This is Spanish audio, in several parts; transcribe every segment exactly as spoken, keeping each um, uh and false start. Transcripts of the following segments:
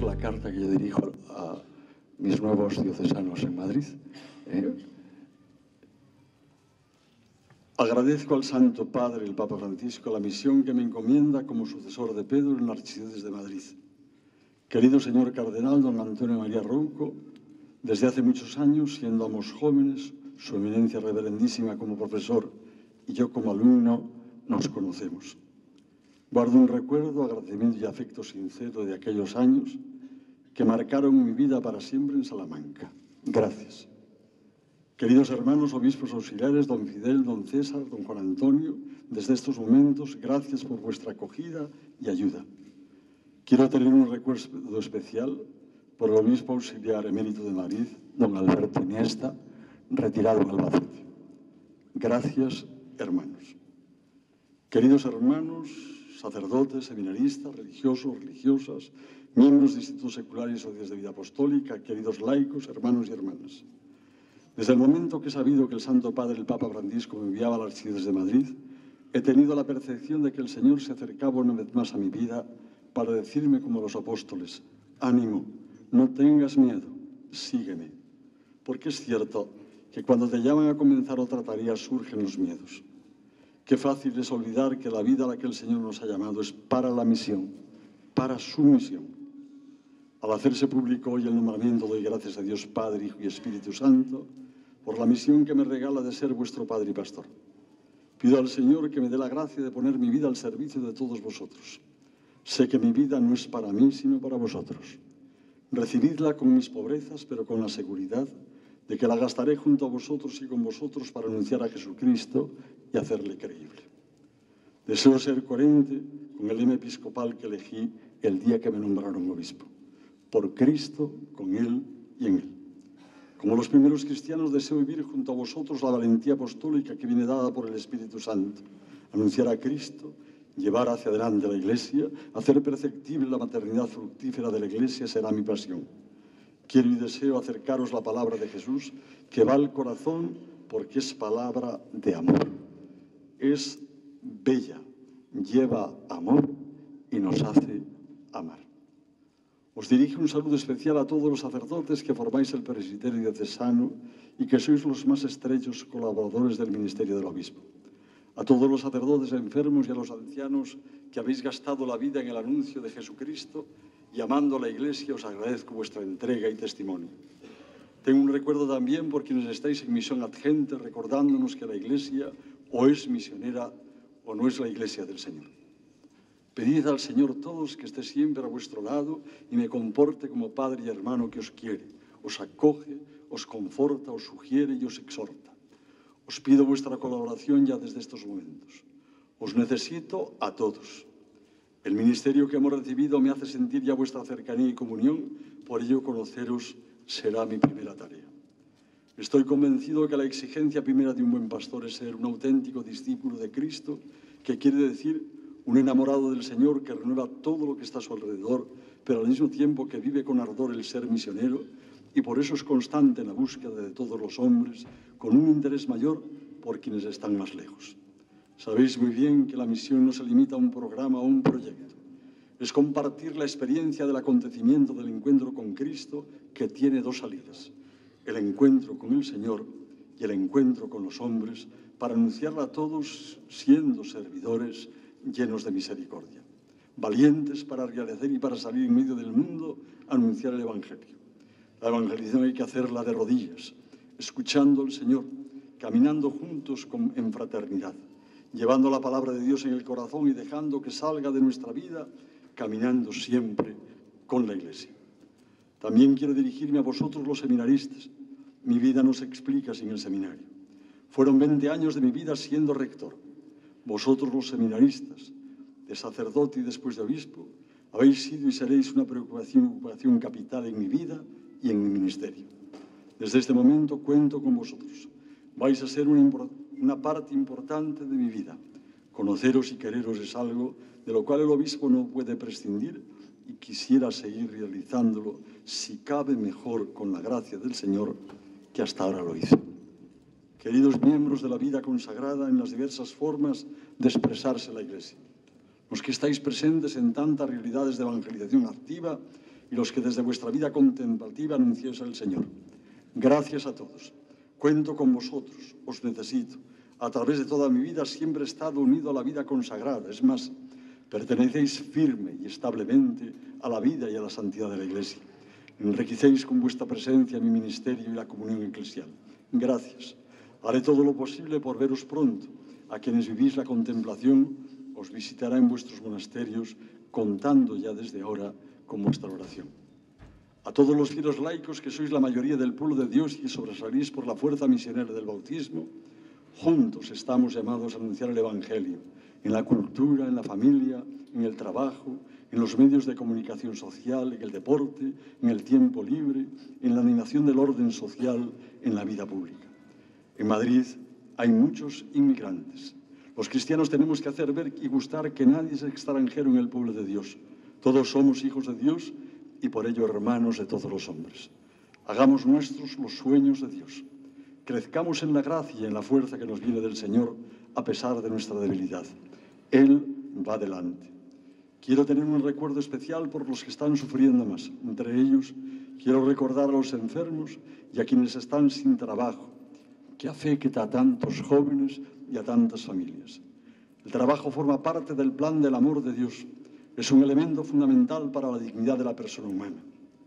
la carta que yo dirijo a mis nuevos diocesanos en Madrid. Eh, agradezco al Santo Padre, el Papa Francisco, la misión que me encomienda como sucesor de Pedro en la Archidiócesis de Madrid. Querido señor Cardenal don Antonio María Rouco, desde hace muchos años, siendo ambos jóvenes, su eminencia reverendísima como profesor y yo como alumno, nos conocemos. Guardo un recuerdo, agradecimiento y afecto sincero de aquellos años que marcaron mi vida para siempre en Salamanca. Gracias. Queridos hermanos obispos auxiliares, don Fidel, don César, don Juan Antonio, desde estos momentos, gracias por vuestra acogida y ayuda. Quiero tener un recuerdo especial por el obispo auxiliar emérito de Madrid, don Alberto Iniesta, retirado en Albacete. Gracias, hermanos. Queridos hermanos, sacerdotes, seminaristas, religiosos, religiosas, miembros de institutos seculares y sociedades de vida apostólica, queridos laicos, hermanos y hermanas. Desde el momento que he sabido que el Santo Padre, el Papa Francisco, me enviaba a la Archidiócesis de Madrid, he tenido la percepción de que el Señor se acercaba una vez más a mi vida para decirme como los apóstoles: ánimo, no tengas miedo, sígueme. Porque es cierto que cuando te llaman a comenzar otra tarea surgen los miedos. Qué fácil es olvidar que la vida a la que el Señor nos ha llamado es para la misión, para su misión. Al hacerse público hoy el nombramiento, doy gracias a Dios Padre, Hijo y Espíritu Santo por la misión que me regala de ser vuestro Padre y Pastor. Pido al Señor que me dé la gracia de poner mi vida al servicio de todos vosotros. Sé que mi vida no es para mí, sino para vosotros. Recibidla con mis pobrezas, pero con la seguridad de que la gastaré junto a vosotros y con vosotros para anunciar a Jesucristo y hacerle creíble. Deseo ser coherente con el lema episcopal que elegí el día que me nombraron obispo. Por Cristo, con Él y en Él. Como los primeros cristianos, deseo vivir junto a vosotros la valentía apostólica que viene dada por el Espíritu Santo. Anunciar a Cristo, llevar hacia adelante la Iglesia, hacer perceptible la maternidad fructífera de la Iglesia será mi pasión. Quiero y deseo acercaros la palabra de Jesús, que va al corazón porque es palabra de amor. Es bella, lleva amor y nos hace amar. Os dirijo un saludo especial a todos los sacerdotes que formáis el presbiterio diocesano y que sois los más estrechos colaboradores del ministerio del obispo. A todos los sacerdotes enfermos y a los ancianos que habéis gastado la vida en el anuncio de Jesucristo y amando a la Iglesia, os agradezco vuestra entrega y testimonio. Tengo un recuerdo también por quienes estáis en misión ad gente, recordándonos que la Iglesia o es misionera o no es la Iglesia del Señor. Pedid al Señor todos que esté siempre a vuestro lado y me comporte como padre y hermano que os quiere, os acoge, os conforta, os sugiere y os exhorta. Os pido vuestra colaboración ya desde estos momentos. Os necesito a todos. El ministerio que hemos recibido me hace sentir ya vuestra cercanía y comunión, por ello conoceros será mi primera tarea. Estoy convencido de que la exigencia primera de un buen pastor es ser un auténtico discípulo de Cristo, que quiere decir un enamorado del Señor que renueva todo lo que está a su alrededor, pero al mismo tiempo que vive con ardor el ser misionero y por eso es constante en la búsqueda de todos los hombres, con un interés mayor por quienes están más lejos. Sabéis muy bien que la misión no se limita a un programa o un proyecto. Es compartir la experiencia del acontecimiento del encuentro con Cristo, que tiene dos salidas: el encuentro con el Señor y el encuentro con los hombres, para anunciarla a todos siendo servidores llenos de misericordia, valientes para realizar y para salir en medio del mundo a anunciar el Evangelio. La evangelización hay que hacerla de rodillas, escuchando al Señor, caminando juntos con, en fraternidad, llevando la palabra de Dios en el corazón y dejando que salga de nuestra vida, caminando siempre con la Iglesia. También quiero dirigirme a vosotros los seminaristas. Mi vida no se explica sin el seminario. Fueron veinte años de mi vida siendo rector. Vosotros los seminaristas, de sacerdote y después de obispo, habéis sido y seréis una preocupación, preocupación capital en mi vida y en mi ministerio. Desde este momento cuento con vosotros. Vais a ser una, una parte importante de mi vida. Conoceros y quereros es algo de lo cual el obispo no puede prescindir y quisiera seguir realizándolo, si cabe mejor con la gracia del Señor que hasta ahora lo hice. Queridos miembros de la vida consagrada en las diversas formas de expresarse la Iglesia, los que estáis presentes en tantas realidades de evangelización activa, y los que desde vuestra vida contemplativa anunciáis al Señor. Gracias a todos. Cuento con vosotros, os necesito. A través de toda mi vida siempre he estado unido a la vida consagrada. Es más, pertenecéis firme y establemente a la vida y a la santidad de la Iglesia. Enriquecéis con vuestra presencia mi ministerio y la comunión eclesial. Gracias. Haré todo lo posible por veros pronto. A quienes vivís la contemplación, os visitará en vuestros monasterios, contando ya desde ahora con vuestra oración. A todos los fieles laicos que sois la mayoría del pueblo de Dios y sobresalís por la fuerza misionera del bautismo, juntos estamos llamados a anunciar el Evangelio, en la cultura, en la familia, en el trabajo, en los medios de comunicación social, en el deporte, en el tiempo libre, en la animación del orden social, en la vida pública. En Madrid hay muchos inmigrantes. Los cristianos tenemos que hacer ver y gustar que nadie es extranjero en el pueblo de Dios. Todos somos hijos de Dios y por ello hermanos de todos los hombres. Hagamos nuestros los sueños de Dios. Crezcamos en la gracia y en la fuerza que nos viene del Señor a pesar de nuestra debilidad. Él va adelante. Quiero tener un recuerdo especial por los que están sufriendo más. Entre ellos, quiero recordar a los enfermos y a quienes están sin trabajo, que afecta a tantos jóvenes y a tantas familias. El trabajo forma parte del plan del amor de Dios. Es un elemento fundamental para la dignidad de la persona humana.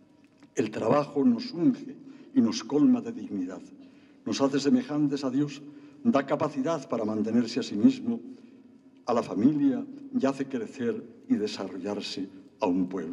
El trabajo nos unge y nos colma de dignidad. Nos hace semejantes a Dios, da capacidad para mantenerse a sí mismo, a la familia y hace crecer y desarrollarse a un pueblo.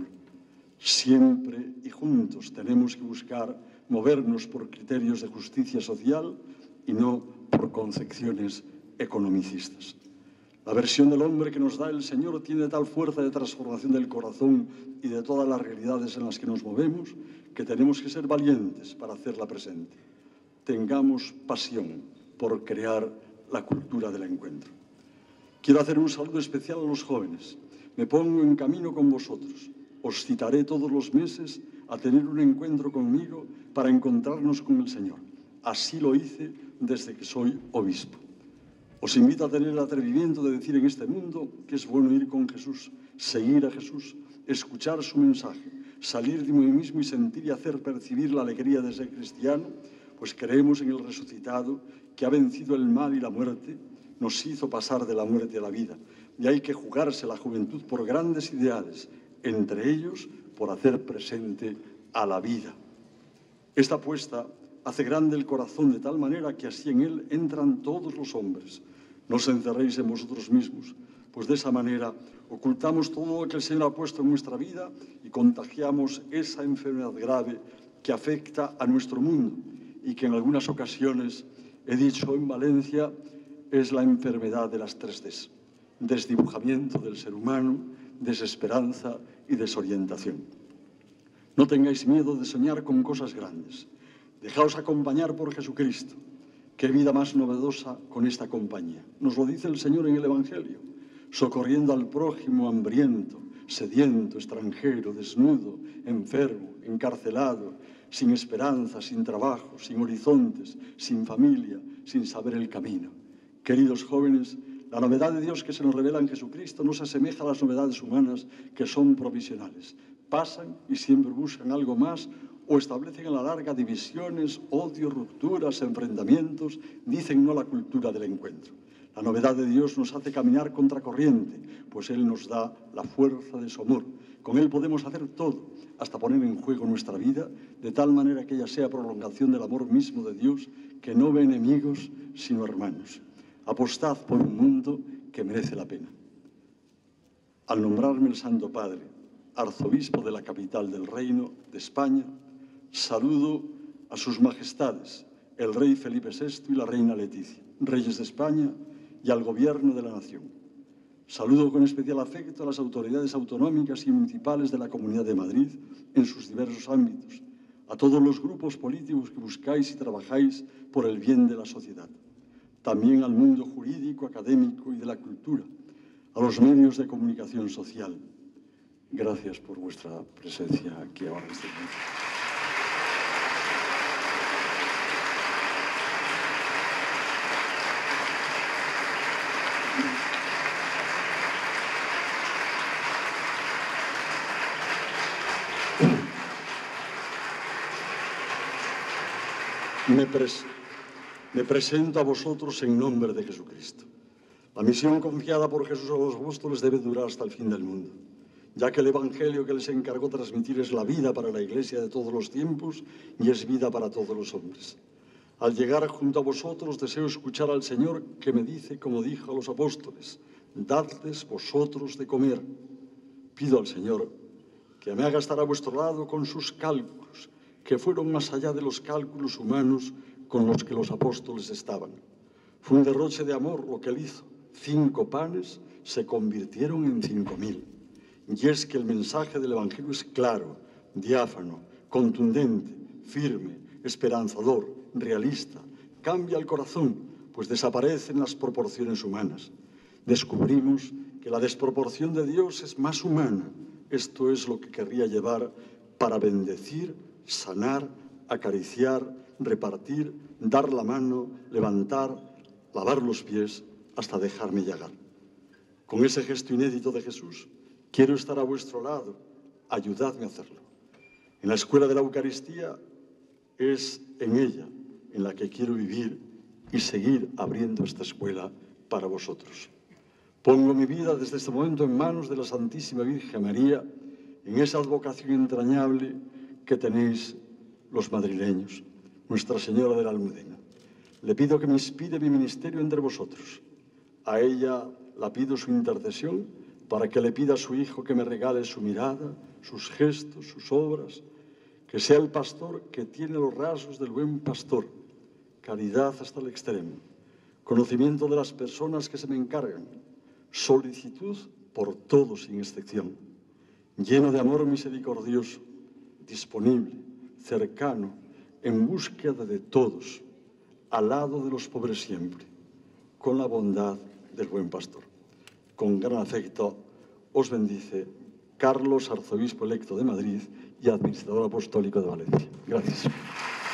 Siempre y juntos tenemos que buscar movernos por criterios de justicia social y no por concepciones economicistas. La versión del hombre que nos da el Señor tiene tal fuerza de transformación del corazón y de todas las realidades en las que nos movemos que tenemos que ser valientes para hacerla presente. Tengamos pasión por crear la cultura del encuentro. Quiero hacer un saludo especial a los jóvenes. Me pongo en camino con vosotros. Os citaré todos los meses a tener un encuentro conmigo para encontrarnos con el Señor. Así lo hice desde que soy obispo. Os invito a tener el atrevimiento de decir en este mundo que es bueno ir con Jesús, seguir a Jesús, escuchar su mensaje, salir de mí mismo y sentir y hacer percibir la alegría de ser cristiano, pues creemos en el resucitado que ha vencido el mal y la muerte, nos hizo pasar de la muerte a la vida. Y hay que jugarse la juventud por grandes ideales, entre ellos por hacer presente a la vida. Esta apuesta hace grande el corazón de tal manera que así en él entran todos los hombres. No os encerréis en vosotros mismos, pues de esa manera ocultamos todo lo que el Señor ha puesto en nuestra vida y contagiamos esa enfermedad grave que afecta a nuestro mundo y que en algunas ocasiones, he dicho en Valencia, es la enfermedad de las tres Ds. Desdibujamiento del ser humano, desesperanza y desorientación. No tengáis miedo de soñar con cosas grandes. Dejaos acompañar por Jesucristo. Qué vida más novedosa con esta compañía. Nos lo dice el Señor en el Evangelio, socorriendo al prójimo hambriento, sediento, extranjero, desnudo, enfermo, encarcelado, sin esperanza, sin trabajo, sin horizontes, sin familia, sin saber el camino. Queridos jóvenes, la novedad de Dios que se nos revela en Jesucristo no se asemeja a las novedades humanas que son provisionales. Pasan y siempre buscan algo más o establecen a la larga divisiones, odios, rupturas, enfrentamientos, dicen no a la cultura del encuentro. La novedad de Dios nos hace caminar contracorriente, pues Él nos da la fuerza de su amor. Con Él podemos hacer todo, hasta poner en juego nuestra vida, de tal manera que ella sea prolongación del amor mismo de Dios, que no ve enemigos, sino hermanos. Apostad por un mundo que merece la pena. Al nombrarme el Santo Padre, arzobispo de la capital del Reino de España, saludo a sus majestades, el rey Felipe sexto y la reina Leticia, reyes de España, y al gobierno de la nación. Saludo con especial afecto a las autoridades autonómicas y municipales de la Comunidad de Madrid en sus diversos ámbitos, a todos los grupos políticos que buscáis y trabajáis por el bien de la sociedad, también al mundo jurídico, académico y de la cultura, a los medios de comunicación social. Gracias por vuestra presencia aquí ahora en este momento. Thank you. Me, pres me presento a vosotros en nombre de Jesucristo. La misión confiada por Jesús a los apóstoles debe durar hasta el fin del mundo, ya que el Evangelio que les encargó transmitir es la vida para la Iglesia de todos los tiempos y es vida para todos los hombres. Al llegar junto a vosotros deseo escuchar al Señor que me dice, como dijo a los apóstoles, dadles vosotros de comer. Pido al Señor que me haga estar a vuestro lado con sus cálculos, que fueron más allá de los cálculos humanos con los que los apóstoles estaban. Fue un derroche de amor lo que él hizo. Cinco panes se convirtieron en cinco mil. Y es que el mensaje del Evangelio es claro, diáfano, contundente, firme, esperanzador, realista. Cambia el corazón, pues desaparecen las proporciones humanas. Descubrimos que la desproporción de Dios es más humana. Esto es lo que querría llevar para bendecir, sanar, acariciar, repartir, dar la mano, levantar, lavar los pies, hasta dejarme llagar. Con ese gesto inédito de Jesús, quiero estar a vuestro lado, ayudadme a hacerlo. En la escuela de la Eucaristía es en ella en la que quiero vivir y seguir abriendo esta escuela para vosotros. Pongo mi vida desde este momento en manos de la Santísima Virgen María, en esa advocación entrañable que tenéis los madrileños, Nuestra Señora de la Almudena. Le pido que me inspire mi ministerio entre vosotros. A ella la pido su intercesión para que le pida a su Hijo que me regale su mirada, sus gestos, sus obras, que sea el pastor que tiene los rasgos del buen pastor, caridad hasta el extremo, conocimiento de las personas que se me encargan, solicitud por todos sin excepción, lleno de amor misericordioso, disponible, cercano, en búsqueda de todos, al lado de los pobres siempre, con la bondad del buen pastor. Con gran afecto os bendice Carlos, arzobispo electo de Madrid y administrador apostólico de Valencia. Gracias.